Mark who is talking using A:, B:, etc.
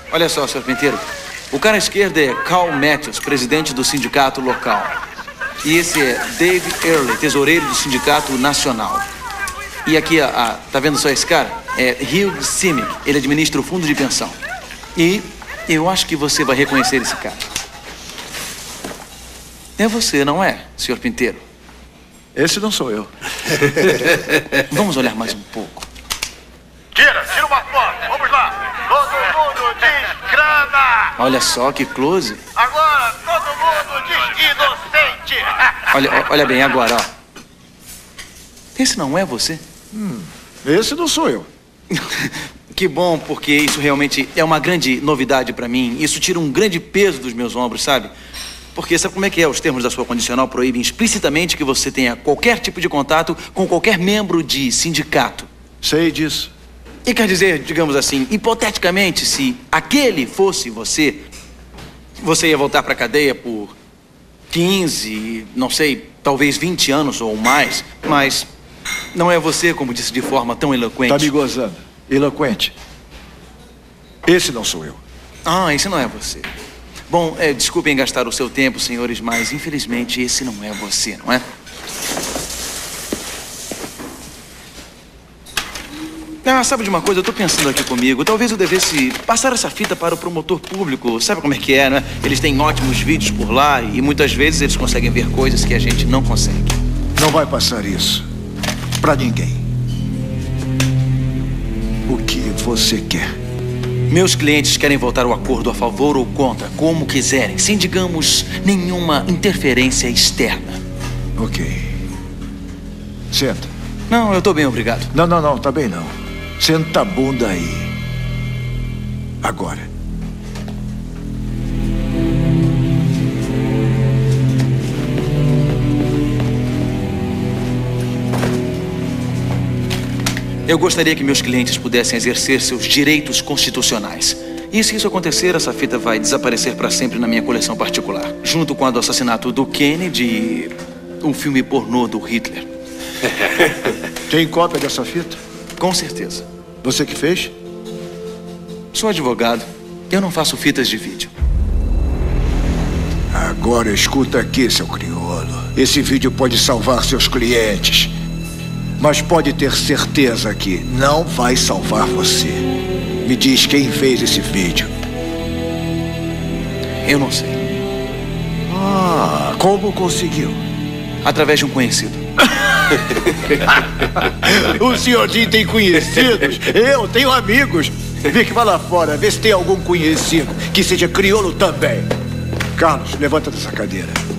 A: Olha só, Sr. Pinteiro. O cara à esquerda é Carl Matthews, presidente do sindicato local. E esse é Dave Early, tesoureiro do sindicato nacional. E aqui, tá vendo só esse cara? É Hugh Simic, ele administra o fundo de pensão. E eu acho que você vai reconhecer esse cara. É você, não é, Sr. Pinteiro?
B: Esse não sou eu.
A: Vamos olhar mais um pouco.
C: Tira uma foto, vamos lá. Todo mundo diz grana.
A: Olha só que close.
C: Agora todo mundo diz inocente.
A: Olha bem agora, ó. Esse não é você?
B: Esse não sou eu.
A: Que bom, porque isso realmente é uma grande novidade pra mim. Isso tira um grande peso dos meus ombros, sabe? Porque sabe como é que é? Os termos da sua condicional proíbem explicitamente que você tenha qualquer tipo de contato com qualquer membro de sindicato.
B: Sei disso.
A: E quer dizer, digamos assim, hipoteticamente, se aquele fosse você, você ia voltar pra cadeia por 15, não sei, talvez 20 anos ou mais, mas não é você, como disse de forma tão eloquente.
B: Tá me gozando. Eloquente. Esse não sou eu.
A: Ah, esse não é você. Bom, desculpem gastar o seu tempo, senhores, mas infelizmente esse não é você, não é? Ah, sabe de uma coisa? Eu tô pensando aqui comigo. Talvez eu devesse passar essa fita para o promotor público. Sabe como é que é, né? Eles têm ótimos vídeos por lá e muitas vezes eles conseguem ver coisas que a gente não consegue.
B: Não vai passar isso pra ninguém. O que você quer?
A: Meus clientes querem votar o acordo a favor ou contra, como quiserem, sem, digamos, nenhuma interferência externa.
B: Ok. Senta.
A: Não, eu tô bem, obrigado.
B: Não, tá bem não. Senta a bunda aí. Agora.
A: Eu gostaria que meus clientes pudessem exercer seus direitos constitucionais. E se isso acontecer, essa fita vai desaparecer para sempre na minha coleção particular. Junto com a do assassinato do Kennedy e um filme pornô do Hitler.
B: Tem cópia dessa fita?
A: Com certeza.
B: Você que fez?
A: Sou advogado. Eu não faço fitas de vídeo.
B: Agora escuta aqui, seu crioulo. Esse vídeo pode salvar seus clientes. Mas pode ter certeza que não vai salvar você. Me diz quem fez esse vídeo.
A: Eu não sei.
B: Ah, como conseguiu?
A: Através de um conhecido.
B: O senhor Jim tem conhecidos? Eu tenho amigos. Vic, vai lá fora, vê se tem algum conhecido que seja crioulo também. Carlos, levanta dessa cadeira.